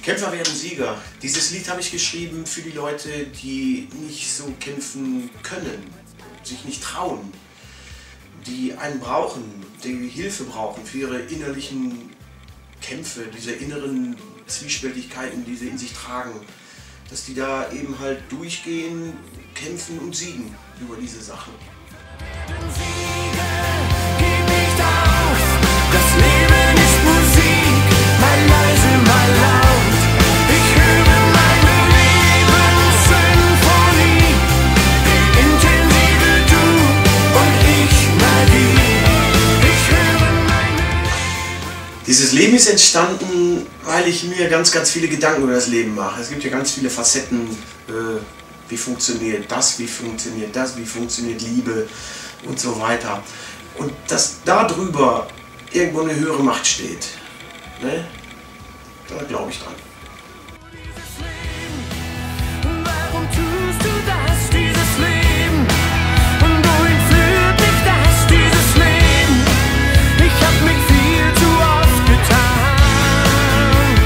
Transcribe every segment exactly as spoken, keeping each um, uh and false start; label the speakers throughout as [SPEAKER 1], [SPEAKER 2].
[SPEAKER 1] Kämpfer werden Sieger. Dieses Lied habe ich geschrieben für die Leute, die nicht so kämpfen können, sich nicht trauen, die einen brauchen, die Hilfe brauchen für ihre innerlichen Kämpfe, diese inneren Zwiespältigkeiten, die sie in sich tragen, dass die da eben halt durchgehen, kämpfen und siegen über diese Sachen. Dieses Leben ist entstanden, weil ich mir ganz, ganz viele Gedanken über das Leben mache. Es gibt ja ganz viele Facetten, äh, wie funktioniert das, wie funktioniert das, wie funktioniert Liebe und so weiter. Und dass darüber irgendwo eine höhere Macht steht, ne? Da glaube ich dran.
[SPEAKER 2] Warum tust du das, dieses Leben? Und wohin führt mich das, dieses Leben? Ich hab mich viel zu oft getan.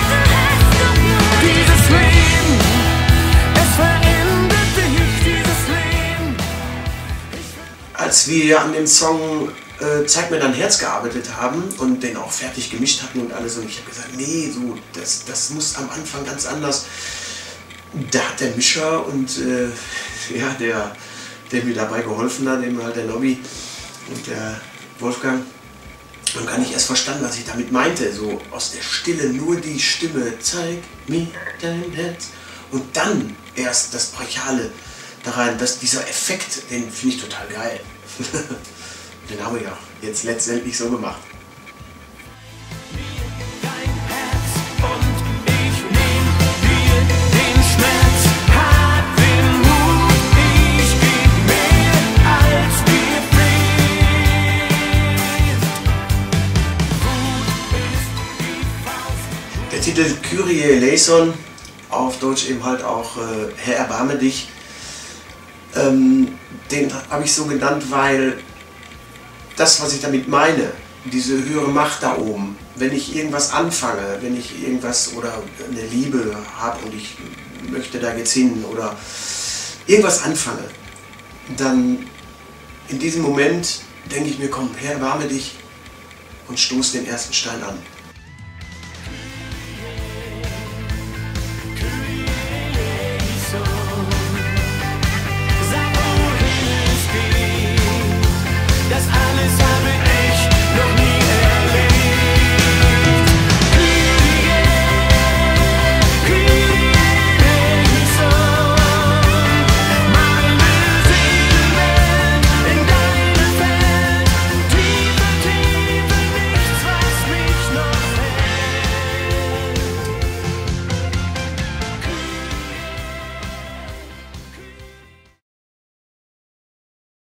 [SPEAKER 2] Dieses Leben, es verändert dich, dieses Leben.
[SPEAKER 1] Als wir an dem Song äh, Zeig mir dein Herz gearbeitet haben und den auch fertig gemischt hatten und alles, und ich habe gesagt, nee, so, das, das muss am Anfang ganz anders. Da hat der Mischer und äh, ja, der, der mir dabei geholfen hat, eben halt der Lobby und der Wolfgang, und gar nicht erst verstanden, was ich damit meinte. So aus der Stille nur die Stimme, zeig mir dein Herz. Und dann erst das Brachiale da rein, dass dieser Effekt, den finde ich total geil. Den haben wir ja jetzt letztendlich so gemacht. Der Titel Kyrie eleison, auf Deutsch eben halt auch äh, Herr, erbarme dich, ähm, den habe ich so genannt, weil das, was ich damit meine, diese höhere Macht da oben, wenn ich irgendwas anfange, wenn ich irgendwas oder eine Liebe habe und ich möchte da jetzt hin oder irgendwas anfange, dann in diesem Moment denke ich mir, komm, Herr, erbarme dich und stoß den ersten Stein an.